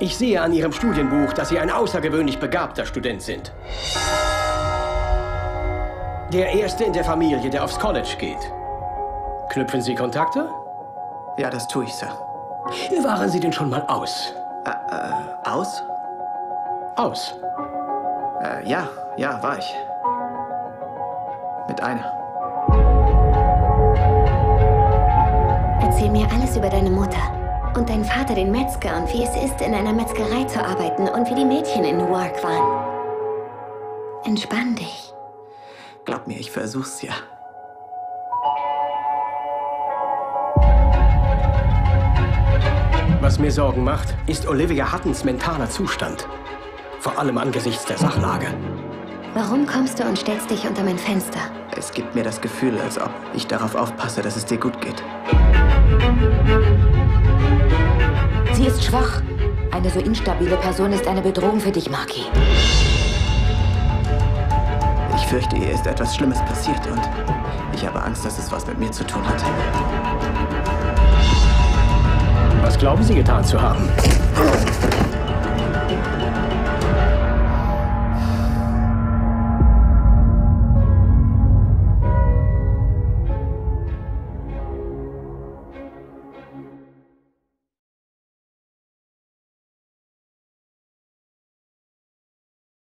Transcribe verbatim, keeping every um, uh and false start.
Ich sehe an Ihrem Studienbuch, dass Sie ein außergewöhnlich begabter Student sind. Der Erste in der Familie, der aufs College geht. Knüpfen Sie Kontakte? Ja, das tue ich, Sir. Waren Sie denn schon mal aus? Äh, äh, aus? Aus? Äh, ja, ja, war ich. Mit einer. Erzähl mir alles über deine Mutter. Und deinen Vater, den Metzger, und wie es ist, in einer Metzgerei zu arbeiten und wie die Mädchen in Newark waren. Entspann dich. Glaub mir, ich versuch's ja. Was mir Sorgen macht, ist Olivia Huttons mentaler Zustand. Vor allem angesichts der Sachlage. Warum kommst du und stellst dich unter mein Fenster? Es gibt mir das Gefühl, als ob ich darauf aufpasse, dass es dir gut geht. Sie ist schwach. Eine so instabile Person ist eine Bedrohung für dich, Marky. Ich fürchte, ihr ist etwas Schlimmes passiert und ich habe Angst, dass es was mit mir zu tun hat. Was glauben Sie getan zu haben?